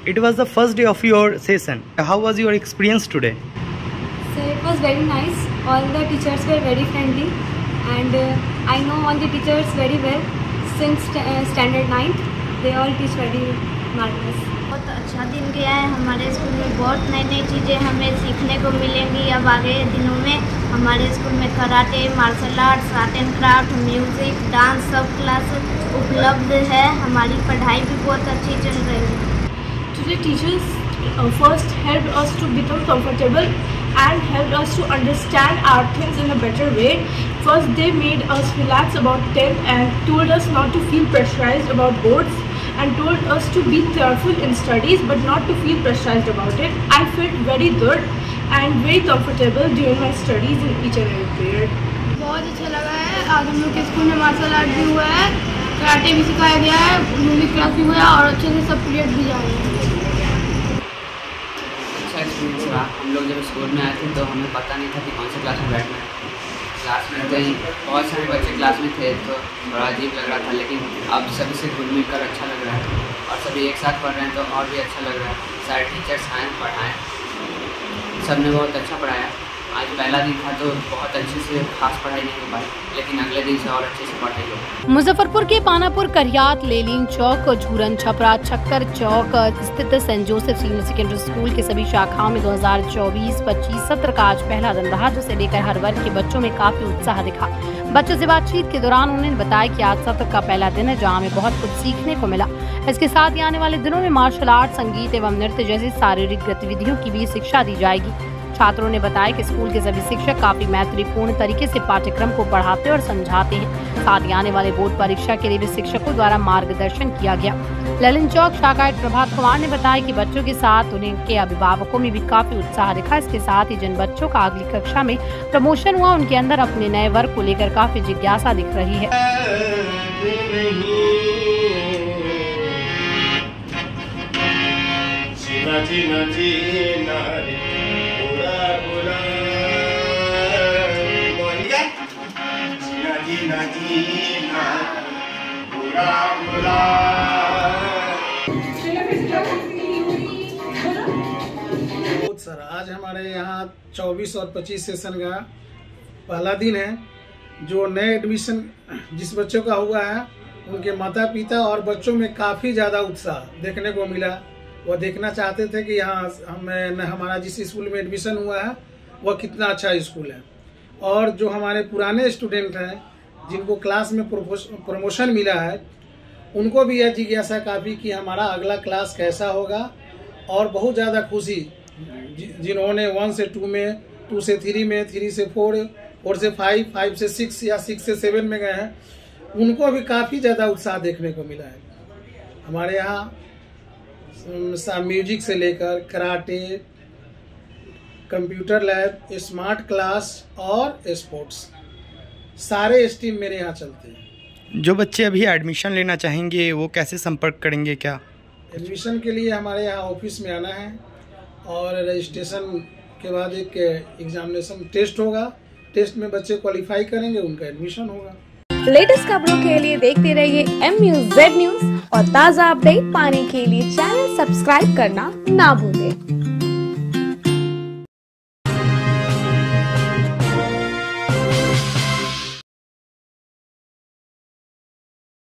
It was the first day of your session. How was your experience today? So it was very nice. All the teachers were very friendly, and I know all the teachers very well since standard 9th. They all teach very marvelous. बहुत अच्छा दिन गया है हमारे school में। बहुत नई नई चीज़ें हमें सीखने को मिलेंगी अब आगे दिनों में। हमारे स्कूल में karate, martial arts, art and craft, music, dance सब क्लास उपलब्ध है। हमारी पढ़ाई भी बहुत अच्छी चल रही है। Today teachers first helped us to become comfortable and helped us to understand our things in a better way. First they made us relax about 10th and told us not to feel pressurized about boards and told us to be careful in studies but not to feel pressurized about it. I felt very good and very comfortable during my studies in each and every period. बहुत अच्छा लगा है। आज हम लोग के school में martial art भी हुआ है, कराटे भी सिखाया गया है, म्यूजिक क्लास भी हुआ है और अच्छे से सब पीरियड भी जा रहे हैं। अच्छा एक्सपीरियंस रहा। हम लोग जब स्कूल में आए थे तो हमें पता नहीं था कि कौन सी क्लास में बैठना है। क्लास में तो बहुत सारे बच्चे क्लास में थे तो थोड़ा अजीब लग रहा था, लेकिन अब सभी से घुल मिल कर अच्छा लग रहा है और सभी एक साथ पढ़ रहे हैं तो और भी अच्छा लग रहा है। सारे टीचर्स आए पढ़ाएँ, सब ने बहुत अच्छा पढ़ाया। आज पहला दिन था तो बहुत अच्छे से खास पढ़ाई नहीं हो पाई, लेकिन अगले दिन से और अच्छे से पढ़ाई हो। मुजफ्फरपुर के पानापुर, करियात, लेलिन चौक, झूरन, छपरा, छक्कर चौक स्थित Saint Joseph senior secondary school के सभी शाखाओं में 2024-25 सत्र का आज पहला दिन रहा, जिसे लेकर हर वर्ग के बच्चों में काफी उत्साह दिखा। बच्चों से बातचीत के दौरान उन्होंने बताया कि आज सत्र का पहला दिन है जहाँ हमें बहुत कुछ सीखने को मिला। इसके साथ ही आने वाले दिनों में मार्शल आर्ट, संगीत एवं नृत्य जैसी शारीरिक गतिविधियों की भी शिक्षा दी जाएगी। छात्रों ने बताया कि स्कूल के सभी शिक्षक काफी मैत्रीपूर्ण तरीके से पाठ्यक्रम को पढ़ाते और समझाते हैं। साथ ही आने वाले बोर्ड परीक्षा के लिए भी शिक्षकों द्वारा मार्गदर्शन किया गया। ललिन चौक शाखा प्रभात कुमार ने बताया कि बच्चों के साथ उनके अभिभावकों में भी काफी उत्साह दिखा। इसके साथ ही जिन बच्चों का अगली कक्षा में प्रमोशन हुआ उनके अंदर अपने नए वर्ग को लेकर काफी जिज्ञासा दिख रही है। सर आज हमारे यहाँ 24 और 25 सेशन का पहला दिन है। जो नए एडमिशन जिस बच्चों का हुआ है उनके माता पिता और बच्चों में काफ़ी ज़्यादा उत्साह देखने को मिला। वह देखना चाहते थे कि यहाँ हमारा जिस स्कूल में एडमिशन हुआ है वह कितना अच्छा स्कूल है। और जो हमारे पुराने स्टूडेंट हैं जिनको क्लास में प्रमोशन मिला है उनको भी यह जिज्ञासा काफ़ी कि हमारा अगला क्लास कैसा होगा। और बहुत ज़्यादा खुशी जिन्होंने 1 से 2 में, 2 से 3 में, 3 से 4, 4 से 5, 5 से 6 या 6 से 7 में गए हैं, उनको भी काफ़ी ज़्यादा उत्साह देखने को मिला है। हमारे यहाँ म्यूजिक से लेकर karate, computer lab, smart class और स्पोर्ट्स सारे स्ट्रीम मेरे यहाँ चलते हैं। जो बच्चे अभी एडमिशन लेना चाहेंगे वो कैसे संपर्क करेंगे? क्या एडमिशन के लिए हमारे यहाँ ऑफिस में आना है और रजिस्ट्रेशन के बाद एक एग्जामिनेशन टेस्ट होगा। टेस्ट में बच्चे क्वालिफाई करेंगे, उनका एडमिशन होगा। लेटेस्ट खबरों के लिए देखते रहिए MUZ न्यूज और ताज़ा अपडेट पाने के लिए चैनल सब्सक्राइब करना ना भूलें।